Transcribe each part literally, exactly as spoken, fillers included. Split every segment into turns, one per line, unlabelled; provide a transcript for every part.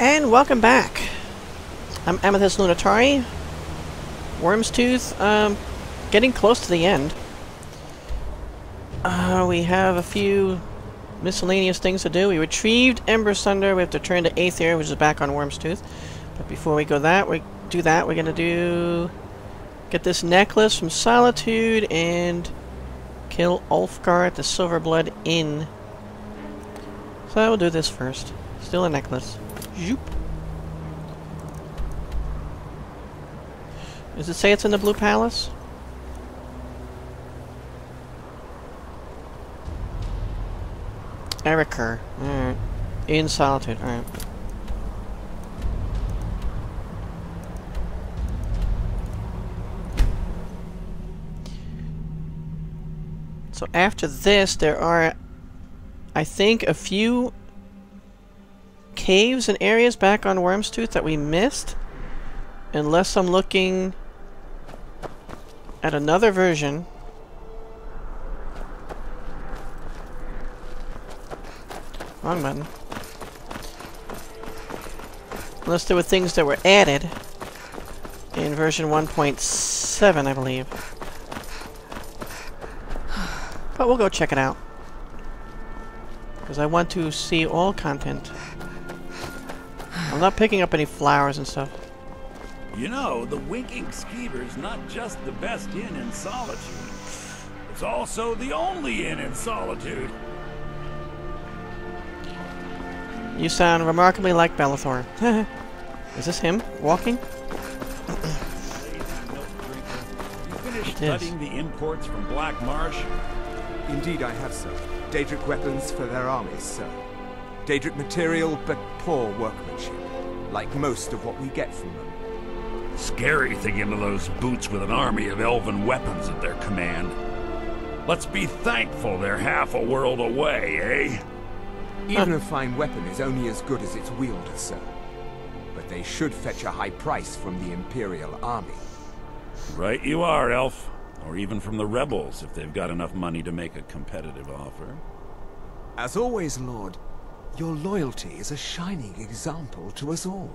And welcome back. I'm Amethyst Lunatari. Wyrmstooth, um, getting close to the end. Uh, we have a few miscellaneous things to do. We retrieved Ember Sunder. We have to turn to Aether, which is back on Wyrmstooth. But before we go that, we do that, we're gonna do get this necklace from Solitude and kill Ulfgar at the Silverblood Inn. So I will do this first. Still a necklace. Zoop. Does it say it's in the Blue Palace? Erikur. Alright. In Solitude. Alright. So after this, there are, I think, a few caves and areas back on Wyrmstooth that we missed. Unless I'm looking at another version. Wrong button. Unless there were things that were added in version one point seven, I believe. But we'll go check it out. Because I want to see all content. I'm not picking up any flowers and stuff.
You know, the Winking Skeever's not just the best inn in Solitude. It's also the only inn in Solitude.
You sound remarkably like Bellathor. Is this him walking?
You finished studying the imports from Black Marsh?
Indeed I have, sir. Daedric weapons for their armies, sir. Daedric material, but poor workmanship. Like most of what we get from them.
Scary thinking of those boots with an army of elven weapons at their command. Let's be thankful they're half a world away, eh?
Even a fine weapon is only as good as its wielder, sir. But they should fetch a high price from the Imperial army.
Right you are, Elf. Or even from the rebels, if they've got enough money to make a competitive offer.
As always, Lord, your loyalty is a shining example to us all.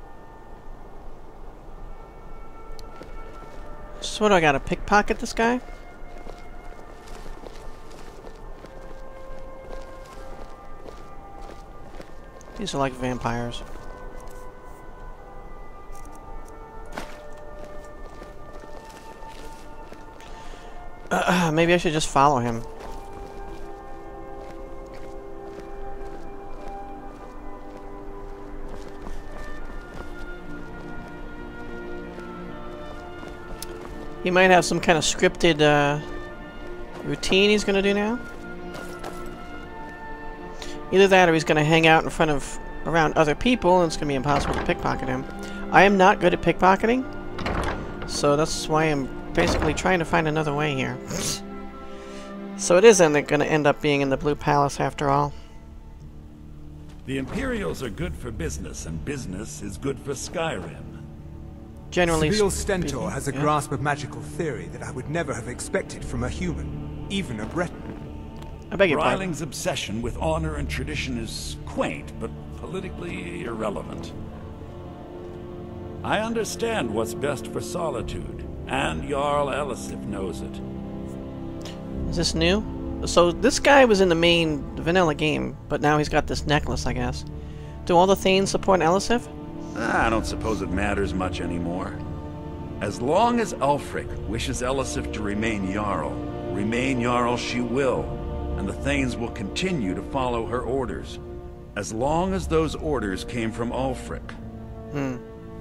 So what do I gotta pickpocket this guy? These are like vampires. Uh, maybe I should just follow him. He might have some kind of scripted uh, routine he's gonna do now. Either that or he's gonna hang out in front of around other people and it's gonna be impossible to pickpocket him. I am not good at pickpocketing, so that's why I'm basically trying to find another way here. So it isn't gonna end up being in the Blue Palace after all.
The Imperials are good for business, and business is good for Skyrim.
Generally,
Seville Stentor has a
yeah.
grasp of magical theory that I would never have expected from a human, even a Breton.
I beg your pardon.
Ryling's obsession with honor and tradition is quaint, but politically irrelevant. I understand what's best for Solitude, and Jarl Elisif knows it.
Is this new? So this guy was in the main vanilla game, but now he's got this necklace, I guess. Do all the Thanes support Elisif?
I don't suppose it matters much anymore. As long as Ulfric wishes Elisif to remain Jarl, remain Jarl she will, and the Thanes will continue to follow her orders. As long as those orders came from Ulfric.
Hmm.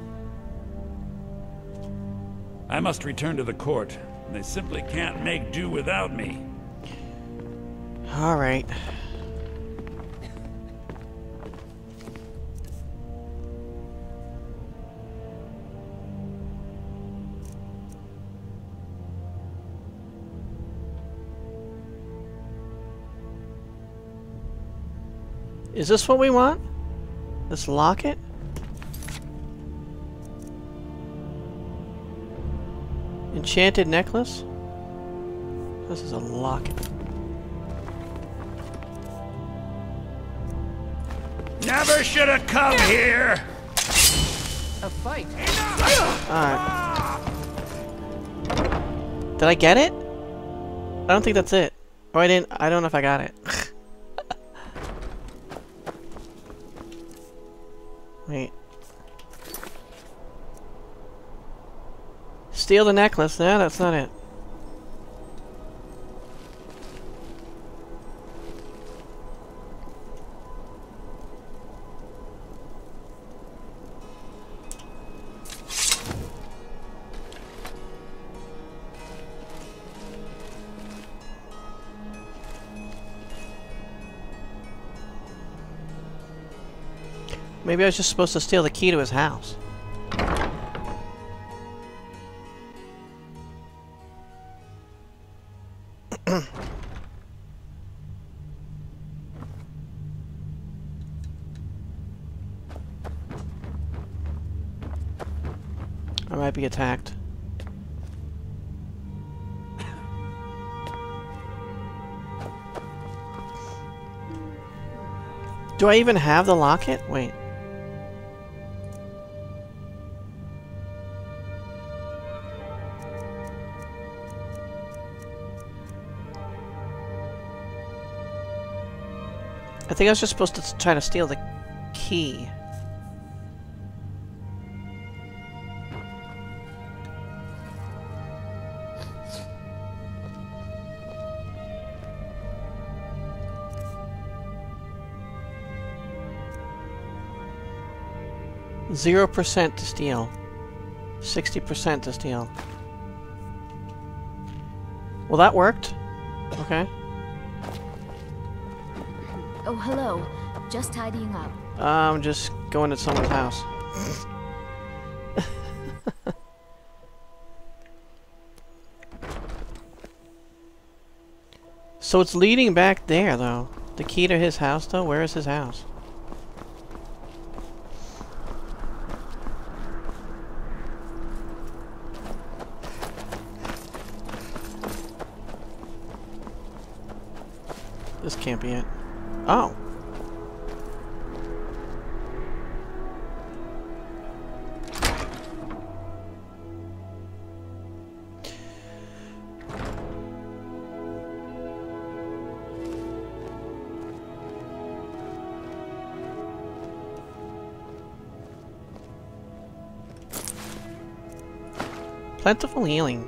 I must return to the court. They simply can't make do without me.
Alright. Is this what we want? This locket? Enchanted necklace? This is a locket.
Never should have come here!
A fight.
Alright. Did I get it? I don't think that's it. Or I didn't. I don't know if I got it. Wait. Steal the necklace. No, that's not it. Maybe I was just supposed to steal the key to his house. I might be attacked. Do I even have the locket? Wait. I think I was just supposed to try to steal the key. Zero percent to steal. Sixty percent to steal. Well, that worked. Okay.
Oh, hello. Just tidying up.
I'm just going to someone's house. So it's leading back there, though. The key to his house, though? Where is his house? This can't be it. Oh. Plentiful healing.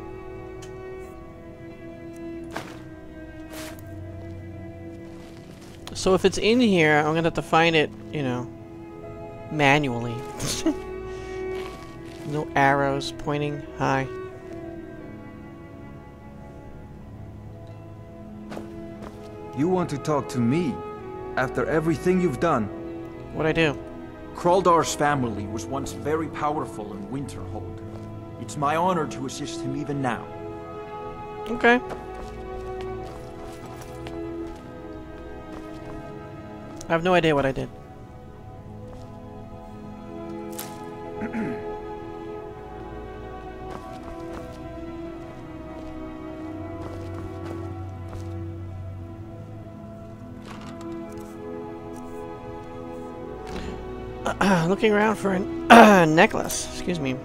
So if it's in here, I'm gonna have to find it, you know, manually. No arrows pointing high.
You want to talk to me after everything you've done?
What'd I do?
Kraldar's family was once very powerful in Winterhold. It's my honor to assist him even now.
Okay. I have no idea what I did. Looking around for a uh, necklace. Excuse me.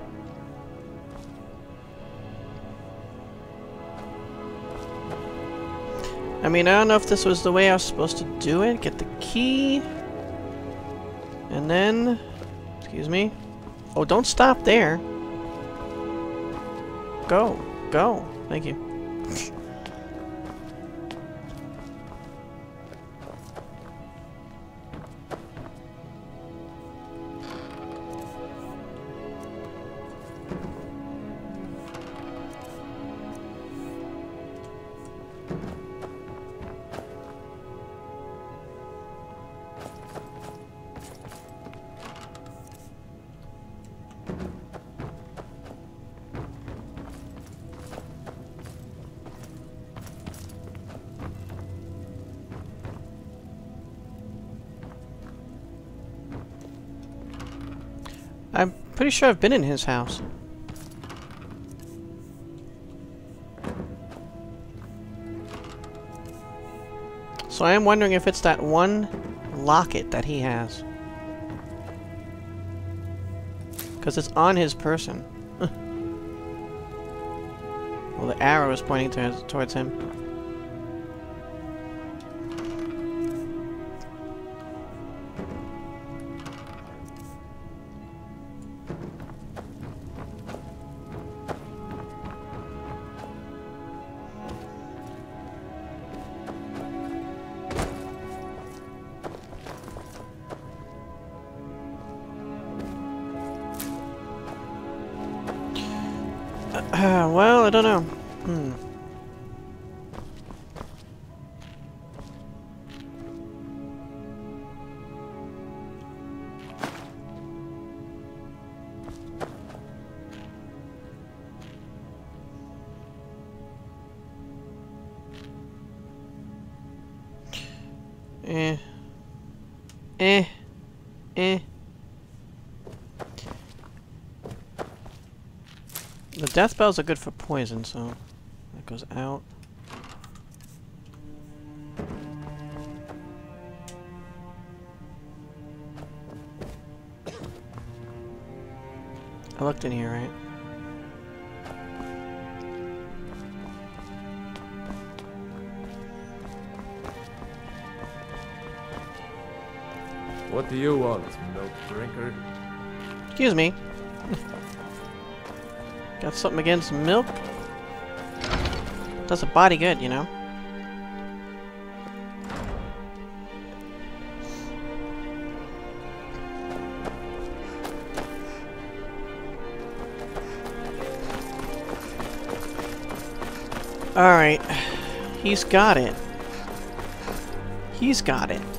I mean, I don't know if this was the way I was supposed to do it. Get the key. And then... Excuse me. Oh, don't stop there. Go. Go. Thank you. I'm pretty sure I've been in his house. So I am wondering if it's that one locket that he has. Because it's on his person. Well, the arrow is pointing to, towards him. Uh, well, I don't know. Hmm. Eh. Eh. Eh. The death bells are good for poison, so that goes out. I looked in here, right?
What do you want, milk drinker?
Excuse me. Got something against milk? Does a body good, you know? Alright. He's got it. He's got it.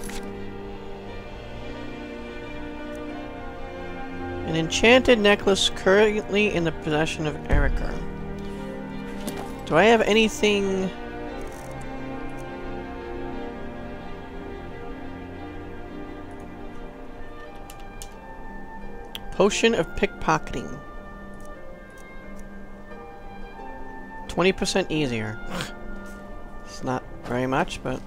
An enchanted necklace currently in the possession of Erikur. Do I have anything... Potion of pickpocketing. twenty percent easier. It's not very much, but...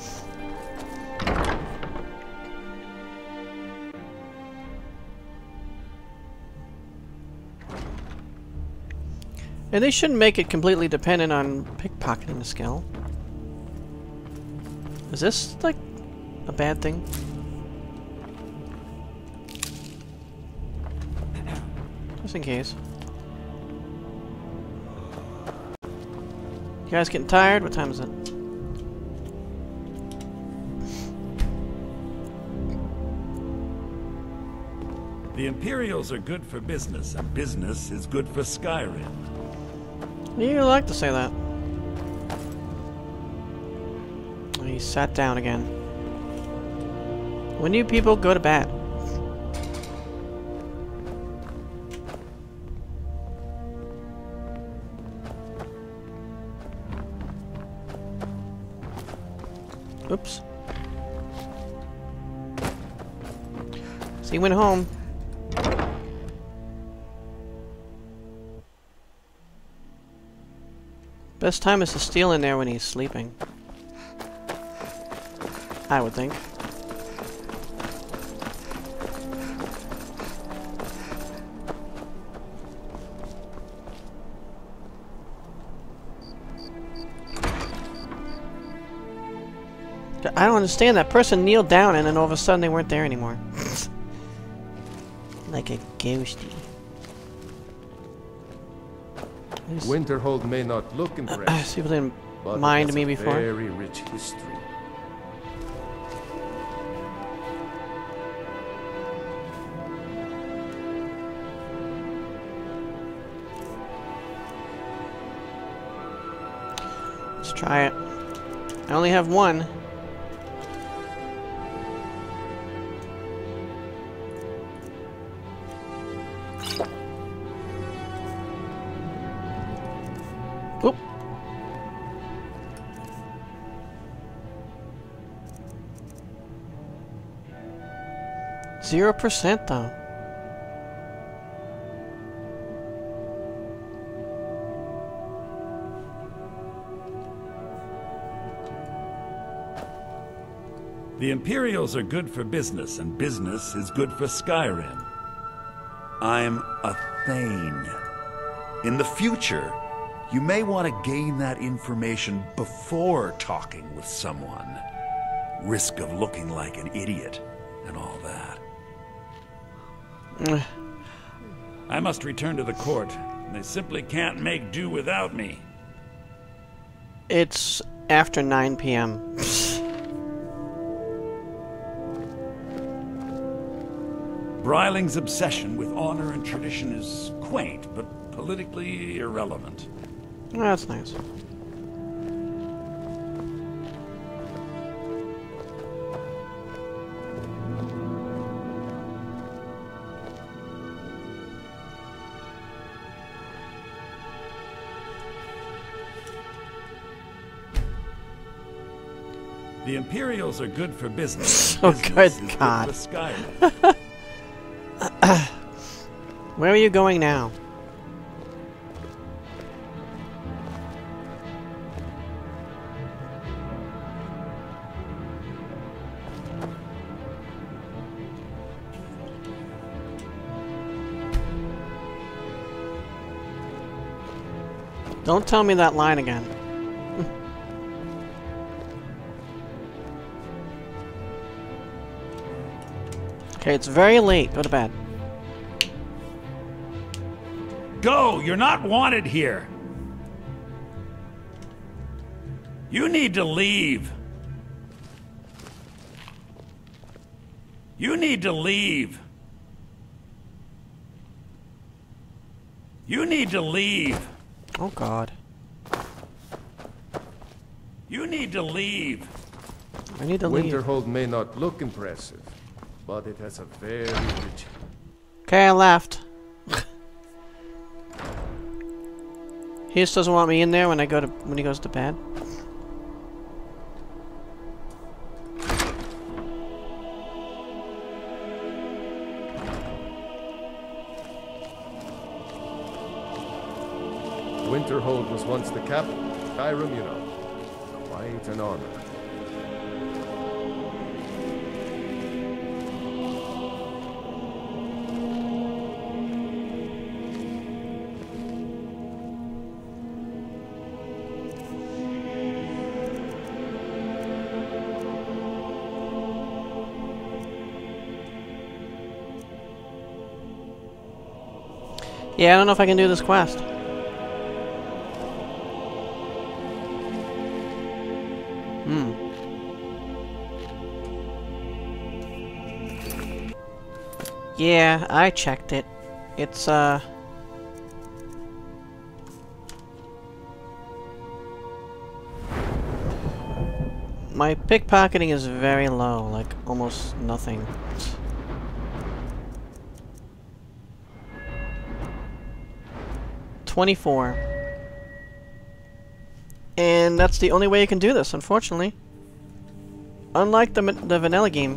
And they shouldn't make it completely dependent on pickpocketing skill. Is this, like, a bad thing? Just in case. You guys getting tired? What time is it?
The Imperials are good for business, and business is good for Skyrim.
You like to say that. He sat down again. When do people go to bed? Oops. So he went home. Best time is to steal in there when he's sleeping. I would think. I don't understand. That person kneeled down and then all of a sudden they weren't there anymore. Like a ghosty.
Winterhold may not look impressive.
People didn't
but
mind
it has
me
a
before.
Very rich history.
Let's try it. I only have one. Oop. Zero percent though.
The Imperials are good for business, and business is good for Skyrim. I'm a Thane. In the future, you may want to gain that information before talking with someone. Risk of looking like an idiot and all that. I must return to the court. They simply can't make do without me.
It's after nine P M
Bryling's obsession with honor and tradition is quaint, but politically irrelevant.
Oh, that's nice.
The Imperials are good for business.
Oh,
business
good
is
God.
Good for Skyrim.
Where are you going now? Don't tell me that line again. Okay, it's very late. Go to bed.
Go! You're not wanted here! You need to leave! You need to leave! You need to leave!
Oh, God.
You need to leave!
I need to leave.
Winterhold may not look impressive, but it has a very rich...
Okay, I left. He just doesn't want me in there when I go to when he goes to bed.
Winterhold was once the capital. Skyrim, you know. Quite an honor.
Yeah, I don't know if I can do this quest. Hmm. Yeah, I checked it. It's, uh... my pickpocketing is very low, like almost nothing. twenty-four. And that's the only way you can do this, unfortunately. Unlike the, the vanilla game,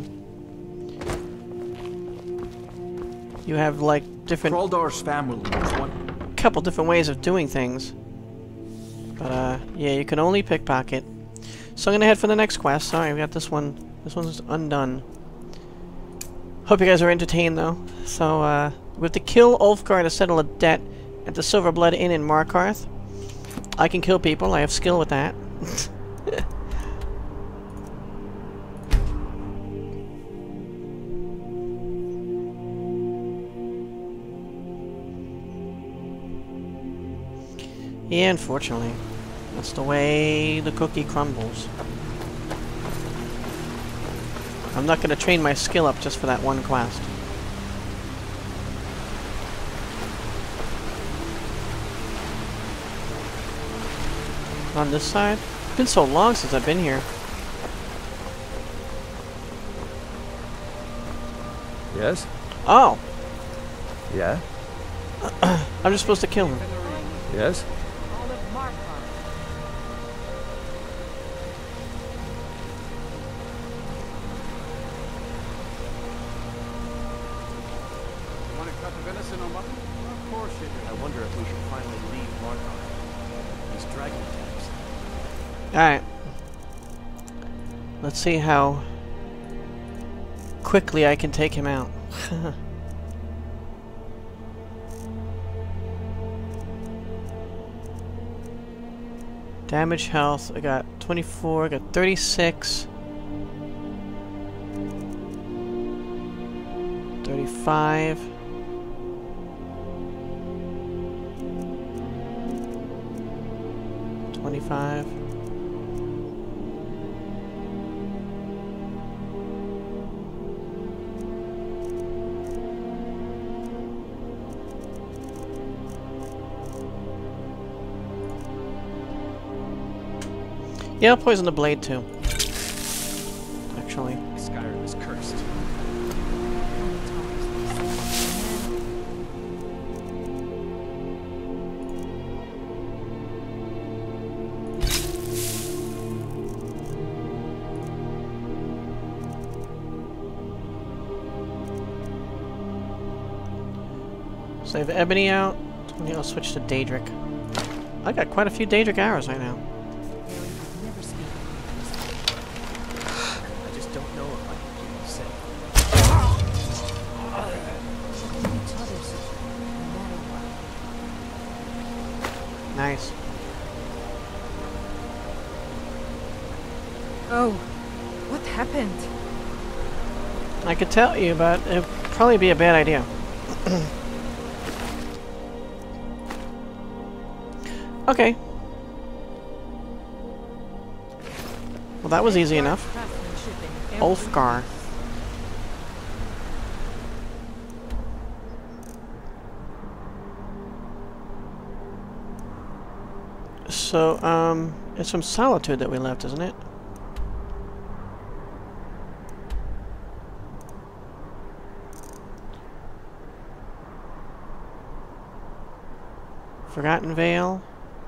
you have like different...
Kraldar's family was one...
couple different ways of doing things. But uh, yeah, you can only pickpocket. So I'm gonna head for the next quest. Sorry, we got this one. This one's undone. Hope you guys are entertained though. So uh, we have to kill Ulfgar to settle a debt at the Silver Blood Inn in Markarth. I can kill people. I have skill with that. Yeah, unfortunately. That's the way the cookie crumbles. I'm not going to train my skill up just for that one quest. On this side? It's been so long since I've been here.
Yes?
Oh!
Yeah?
I'm just supposed to kill him.
Yes?
Want to cut the venison or mutton? Of course you do. I wonder if we should finally leave Markarth. These dragon attacks.
Alright. Let's see how quickly I can take him out. Damage, health, I got twenty-four, I got thirty-six. thirty-five. twenty-five. Yeah, I'll poison the blade too. Actually.
Skyrim is cursed.
Save Ebony out. Maybe I'll switch to Daedric. I got quite a few Daedric arrows right now.
I just don't know if I can keep you safe.
Nice.
Oh, what happened?
I could tell you, but it'd probably be a bad idea. Okay. Well, that was easy enough. Ulfgar. So, um, it's from Solitude that we left, isn't it? Forgotten Vale.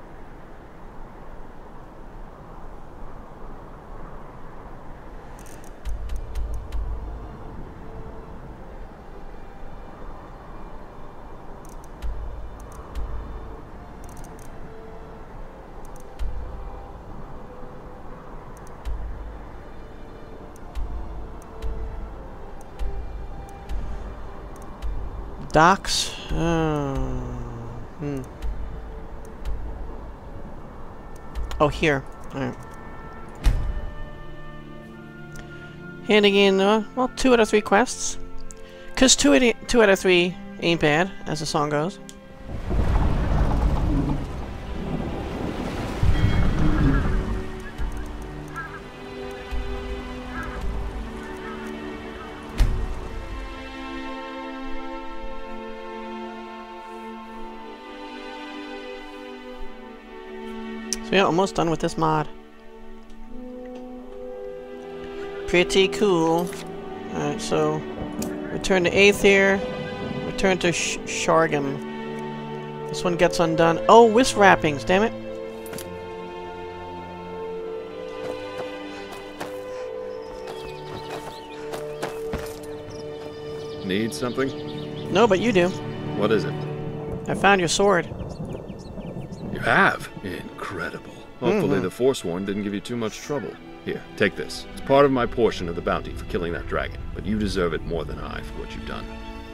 Docks. Oh. Hmm. Oh, here. Alright. Handing in, uh, well, two out of three quests. Because two, two out of three ain't bad, as the song goes. So yeah, almost done with this mod. Pretty cool. Alright, so return to Aether, return to Sh Shargam. This one gets undone. Oh, wisp wrappings, damn it.
Need something?
No, but you do.
What is it?
I found your sword.
You have? Incredible. Hopefully
Mm-hmm.
the Forsworn didn't give you too much trouble. Here, take this. It's part of my portion of the bounty for killing that dragon, but you deserve it more than I for what you've done.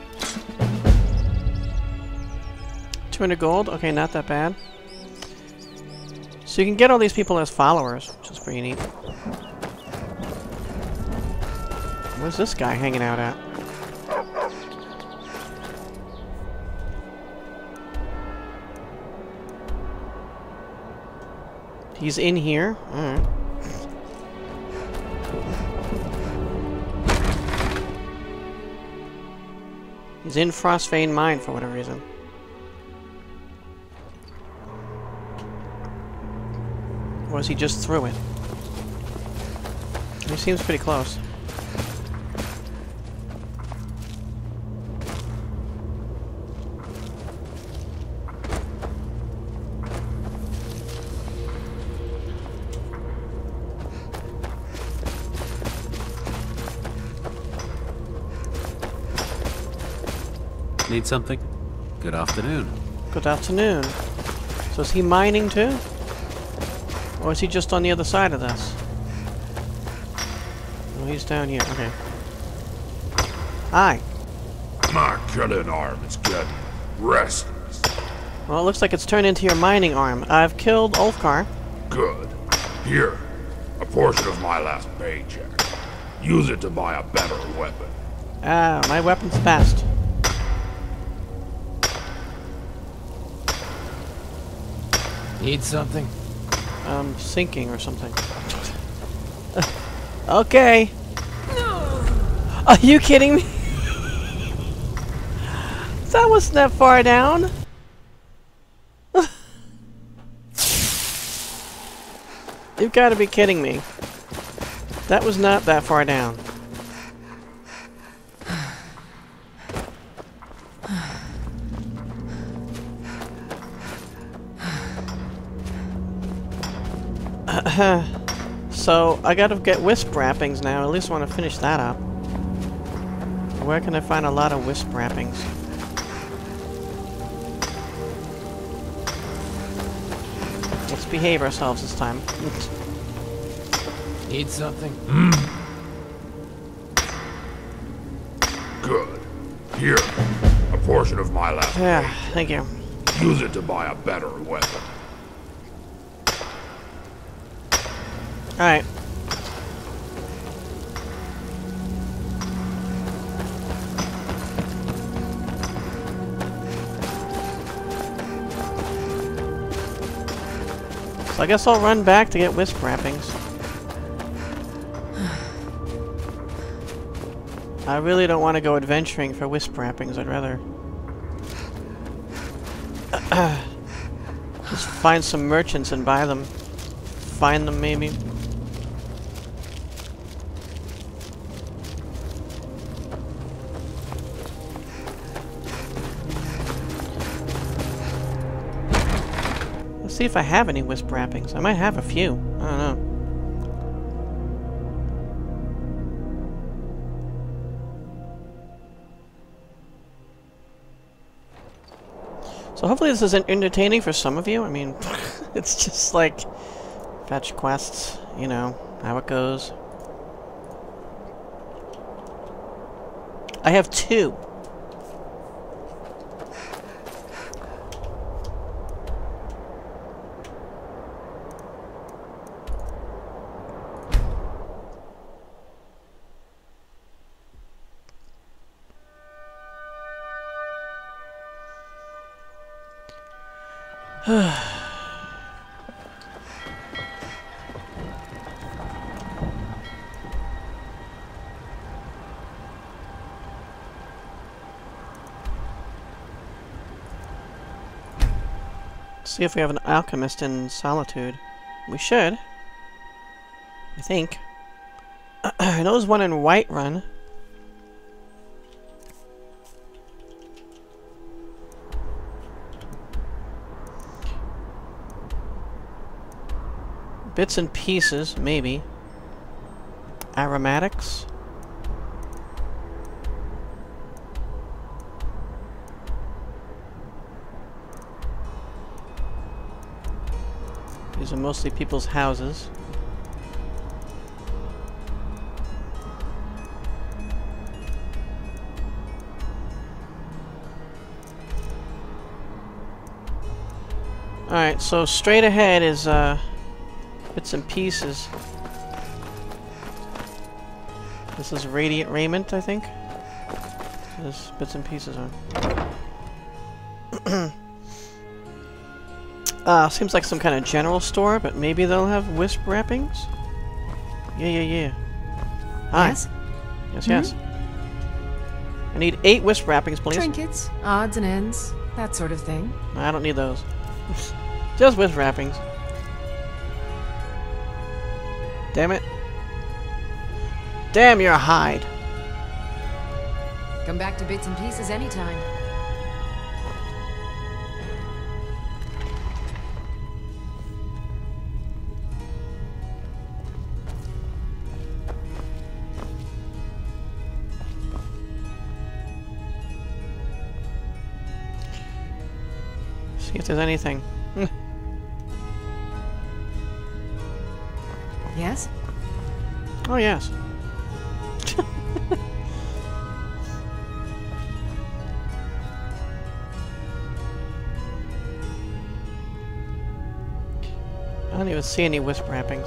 two hundred gold? Okay, not that bad. So you can get all these people as followers, which is pretty neat. Where's this guy hanging out at? He's in here? Alright. He's in Frostvein Mine for whatever reason. Or is he just through it? He seems pretty close.
Need something? Good afternoon.
Good afternoon. So is he mining too? Or is he just on the other side of this? Oh, he's down here. Okay. Hi.
My killing arm is getting restless.
Well, it looks like it's turned into your mining arm. I've killed Ulfgar.
Good. Here, a portion of my last paycheck. Use it to buy a better weapon.
Ah, my weapon's fast.
Need something?
I'm sinking or something. Okay. Are you kidding me? That wasn't that far down. You've got to be kidding me. That was not that far down. So, I gotta get wisp wrappings now. At least I want to finish that up. Where can I find a lot of wisp wrappings? Let's behave ourselves this time.
Need something?
Good. Here, a portion of my last
Yeah,
paycheck.
thank you.
Use it to buy a better weapon.
Alright. So I guess I'll run back to get wisp wrappings. I really don't want to go adventuring for wisp wrappings. I'd rather just find some merchants and buy them. Find them, maybe. Let's see if I have any wisp wrappings. I might have a few. I don't know. So hopefully this is entertaining for some of you. I mean, it's just like fetch quests, you know, how it goes. I have two. See if we have an alchemist in Solitude. We should. I think. I know there's one in Whiterun. Bits and pieces, maybe. Aromatics. These are mostly people's houses. Alright, so straight ahead is uh, bits and pieces. This is Radiant Raiment, I think. There's bits and pieces on. Uh, seems like some kind of general store, but maybe they'll have wisp wrappings? Yeah, yeah, yeah. Hi.
Yes?
Yes,
Mm-hmm.
yes. I need eight wisp wrappings, please.
Trinkets, odds and ends, that sort of thing.
I don't need those. Just wisp wrappings. Damn it. Damn your hide.
Come back to bits and pieces anytime.
See if there's anything.
Yes?
Oh, yes. I don't even see any wisp wrappings.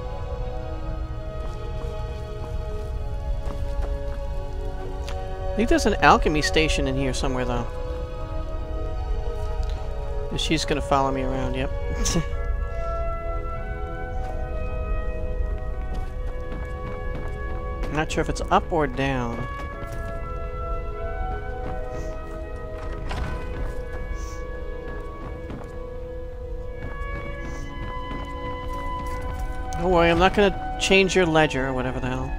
I think there's an alchemy station in here somewhere, though. She's gonna follow me around, yep. I'm not sure if it's up or down. Don't worry, I'm not gonna change your ledger or whatever the hell.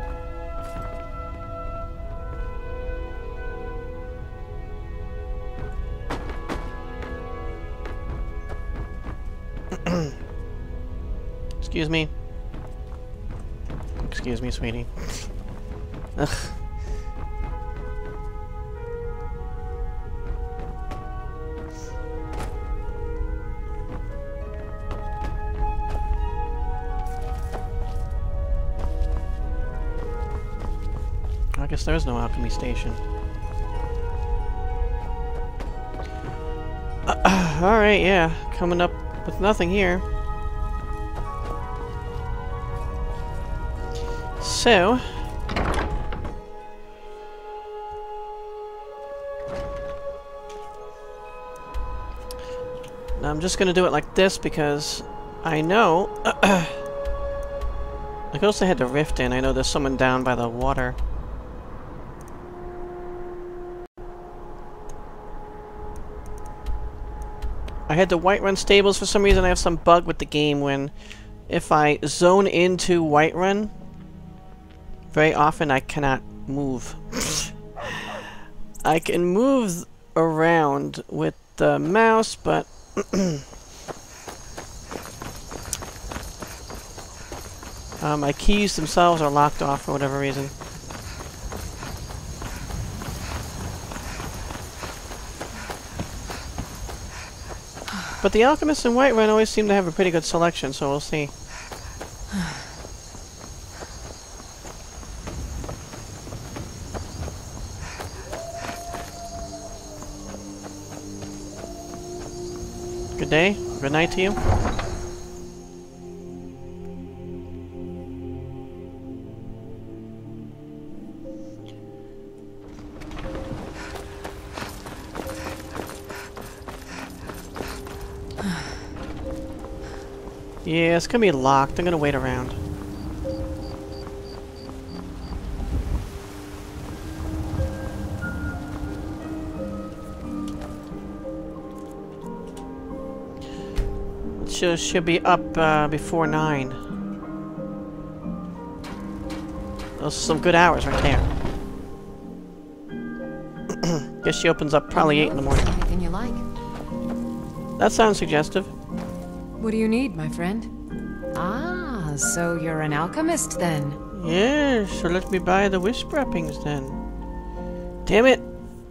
Excuse me. Excuse me, sweetie. Ugh. I guess there is no alchemy station. Uh, Alright, yeah. Coming up with nothing here. So... now I'm just gonna do it like this because I know... I could also head to Rift in. I know there's someone down by the water. I had the Whiterun stables. For some reason I have some bug with the game when if I zone into Whiterun, very often I cannot move. I can move around with the mouse, but uh, my keys themselves are locked off for whatever reason. But the alchemists in Whiterun always seem to have a pretty good selection, so we'll see. Good day. Good night to you. Yeah, it's gonna be locked. I'm gonna wait around. Should, should be up uh, before nine. Those are some good hours right there. Guess she opens up probably eight in the morning.
Anything you like?
That sounds suggestive.
What do you need, my friend?
Ah, so you're an alchemist then?
Yeah, so let me buy the wisp wrappings then. Damn it!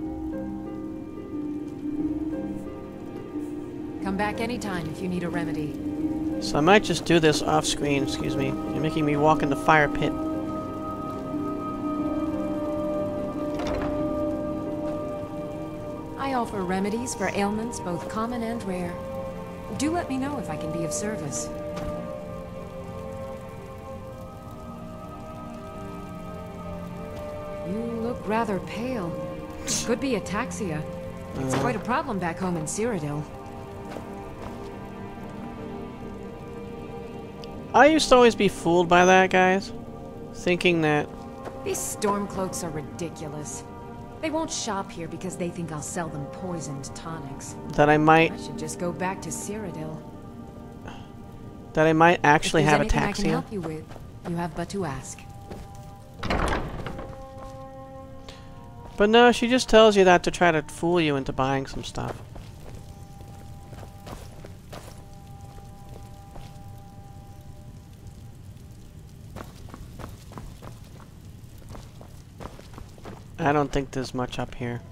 Come back anytime if you need a remedy.
So I might just do this off screen, excuse me. You're making me walk in the fire pit.
I offer remedies for ailments both common and rare. Do let me know if I can be of service. You look rather pale. Could be ataxia. It's quite a problem back home in Cyrodiil.
I used to always be fooled by that, guys. Thinking that...
These stormcloaks are ridiculous. They won't shop here because they think I'll sell them poisoned tonics.
That I might...
I should just go back to Cyrodiil.
That I might actually have
ataxia. If there's anything I can
ataxia.
help you with, you have but to ask.
But no, she just tells you that to try to fool you into buying some stuff. I don't think there's much up here.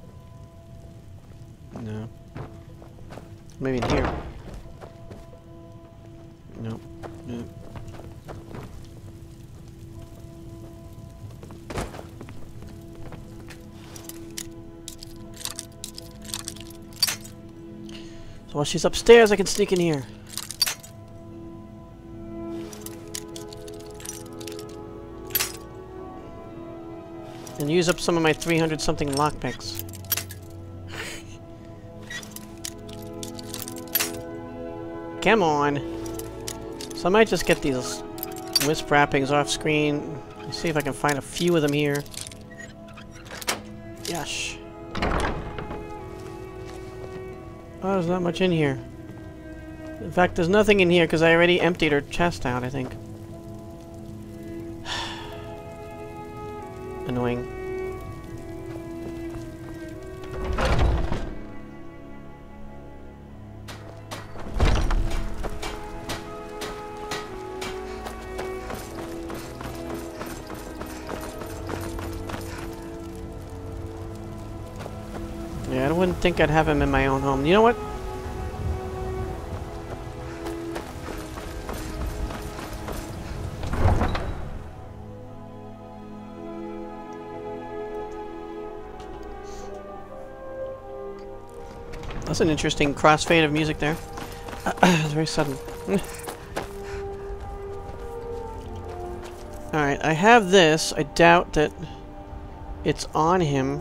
No. Maybe in here. Nope. Nope. So while she's upstairs, I can sneak in here. And use up some of my three hundred something lockpicks. Come on. So I might just get these wisp wrappings off screen. Let's see if I can find a few of them here. Yes. Oh, there's not much in here. In fact, there's nothing in here because I already emptied her chest out, I think. Annoying. Yeah, I wouldn't think I'd have him in my own home. You know what? That's an interesting crossfade of music there. It's very sudden. Alright, I have this. I doubt that it's on him.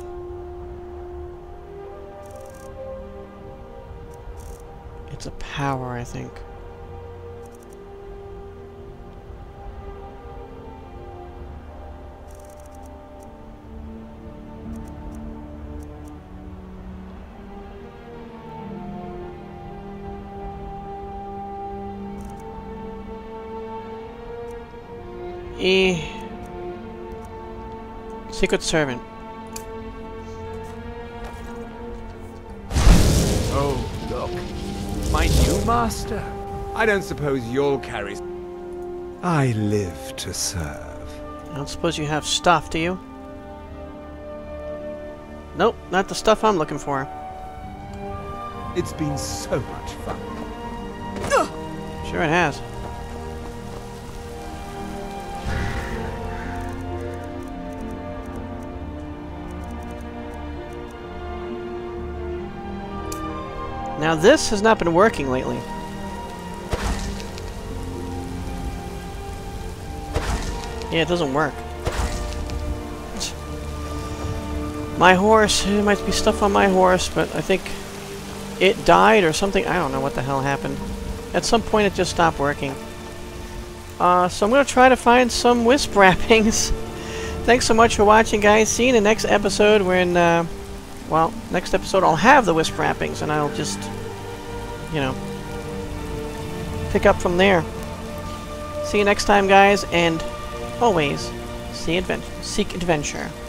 It's a power, I think. E Secret Servant.
Oh, look. My new master. I don't suppose you'll carry... I live to serve.
I don't suppose you have stuff, do you? Nope, not the stuff I'm looking for.
It's been so much fun.
Sure it has. Now this has not been working lately. Yeah, it doesn't work. My horse, it might be stuff on my horse, but I think it died or something. I don't know what the hell happened. At some point it just stopped working. Uh, so I'm going to try to find some wisp wrappings. Thanks so much for watching, guys. See you in the next episode when... Uh, Well, next episode I'll have the wisp wrappings, and I'll just, you know, pick up from there. See you next time, guys, and always see advent- seek adventure.